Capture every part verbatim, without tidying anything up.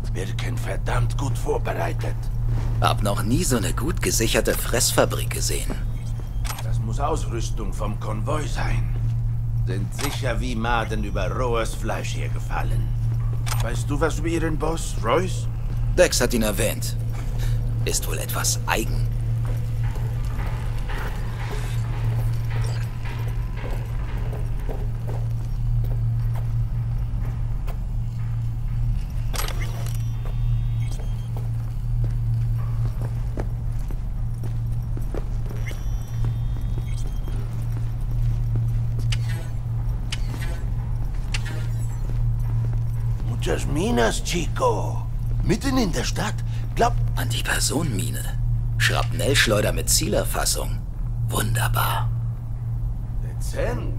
Wirken verdammt gut vorbereitet. Hab noch nie so eine gut gesicherte Fressfabrik gesehen. Das muss Ausrüstung vom Konvoi sein. Sind sicher wie Maden über rohes Fleisch hier gefallen. Weißt du was über ihren Boss, Royce? Dex hat ihn erwähnt. Ist wohl etwas eigen. Muchas Minas, Chico. Mitten in der Stadt. Glaub... Antipersonenmine. Schrapnellschleuder mit Zielerfassung. Wunderbar. Dezent.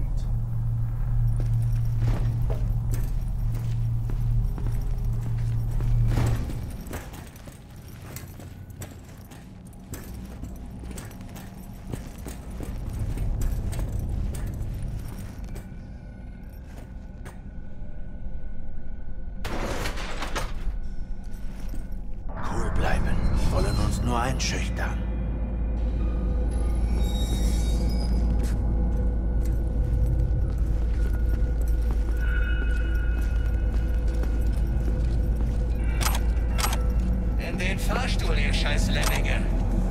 Cool bleiben. Die wollen uns nur einschüchtern. In den Fahrstuhl, ihr scheiß Lemminge.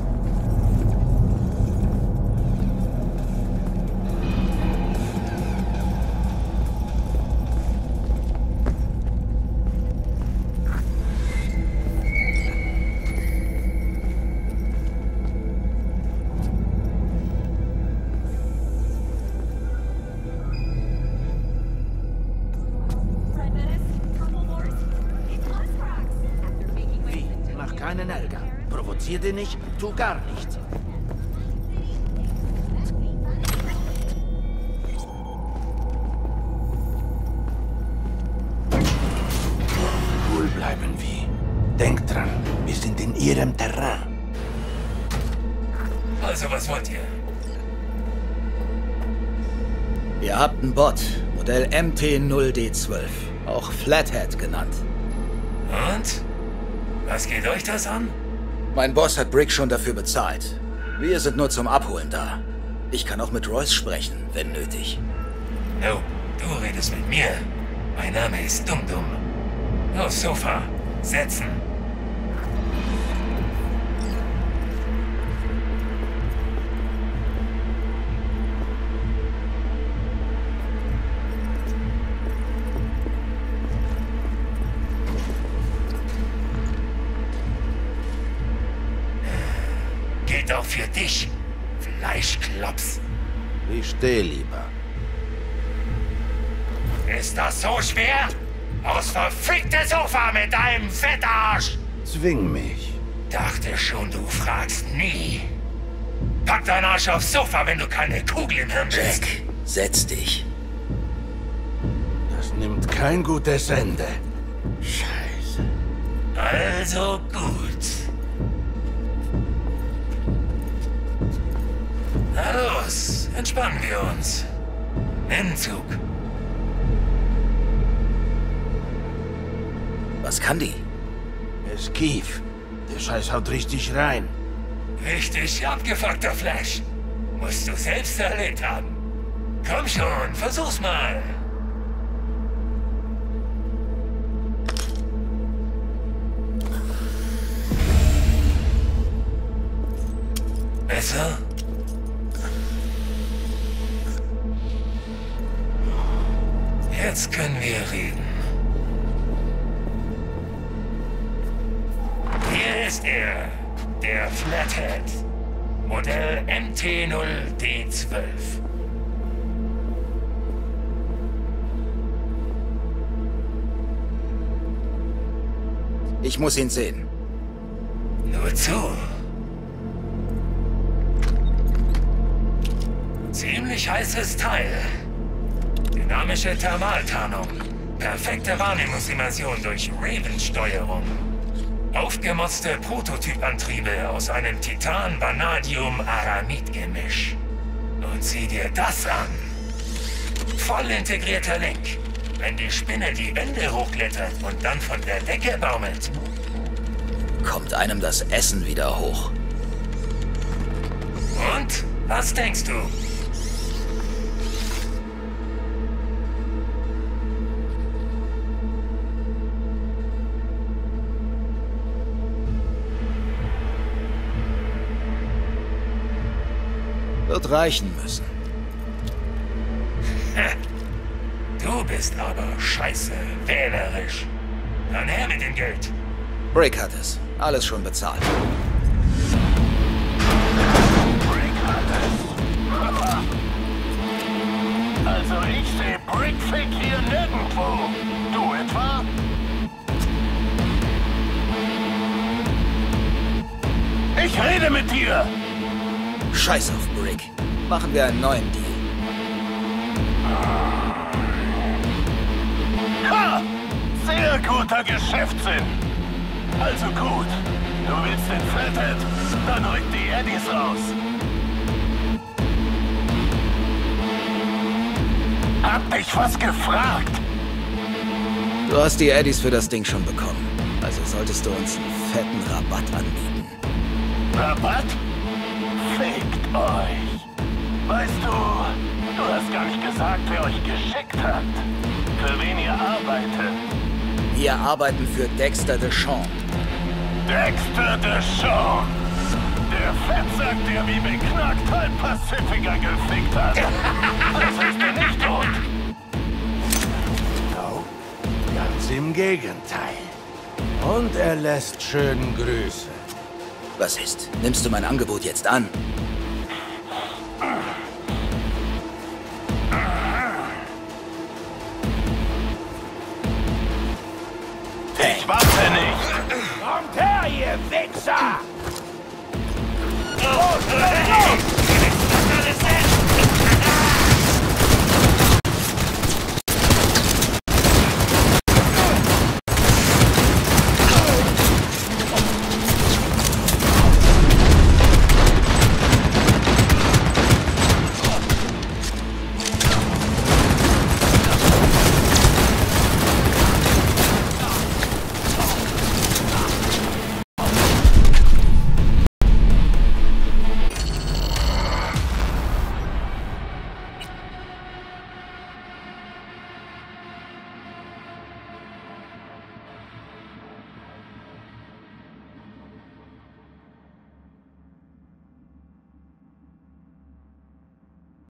Wie? Mach keinen Ärger. Provozier den nicht, tu gar nichts. Cool bleiben wie. Denkt dran, wir sind in ihrem Terrain. Also, was wollt ihr? Ihr habt einen Bot. Modell M T null D zwölf. Auch Flathead genannt. Und? Was geht euch das an? Mein Boss hat Brick schon dafür bezahlt. Wir sind nur zum Abholen da. Ich kann auch mit Royce sprechen, wenn nötig. No, du redest mit mir. Mein Name ist Dum-Dum. Aufs Sofa. Setzen. Gilt auch für dich, Fleischklops. Ich stehe lieber. Ist das so schwer? Aufs verfickte Sofa mit deinem Fettarsch! Zwing mich. Dachte schon, du fragst nie. Pack deinen Arsch aufs Sofa, wenn du keine Kugel im Hirn bist. Jack, setz dich. Das nimmt kein gutes Ende. Scheiße. Also gut. Na los, entspannen wir uns. Entzug. Was kann die? Esquiv. Der Scheiß haut richtig rein. Richtig abgefuckter Flash. Musst du selbst erlebt haben. Komm schon, versuch's mal. Besser? Jetzt können wir reden. Hier ist er, der Flathead. Modell M T null D zwölf. Ich muss ihn sehen. Nur zu. Ziemlich heißes Teil. Dynamische Thermaltarnung. Perfekte Wahrnehmungsimmersion durch Raven-Steuerung. Aufgemotzte Prototypantriebe aus einem Titan-Vanadium-Aramid-Gemisch. Und sieh dir das an. Voll integrierter Link. wenn die Spinne die Wände hochklettert und dann von der Decke baumelt? Kommt einem das Essen wieder hoch. Und? Was denkst du? Wird reichen müssen. Du bist aber scheiße wählerisch. Dann her mit dem Geld. Brick hat es. Alles schon bezahlt. Brick hat es. Also ich sehe Brickfick hier nirgendwo. Du etwa? Ich rede mit dir! Scheiß auf Brick. Machen wir einen neuen Deal. Ha! Sehr guter Geschäftssinn. Also gut. Du willst den Flathead? Dann rück die Eddies raus. Hab dich was gefragt? Du hast die Eddies für das Ding schon bekommen. Also solltest du uns einen fetten Rabatt anbieten. Rabatt? Fickt euch. Weißt du, du hast gar nicht gesagt, wer euch geschickt hat. Für wen ihr arbeitet. Wir arbeiten für Dexter DeShawn. Dexter DeShawn. Der Fettsack, der wie beknackt halb Pacifica gefickt hat. Das ist er nicht tot. No, ganz im Gegenteil. Und er lässt schön Grüße. Was ist? Nimmst du mein Angebot jetzt an?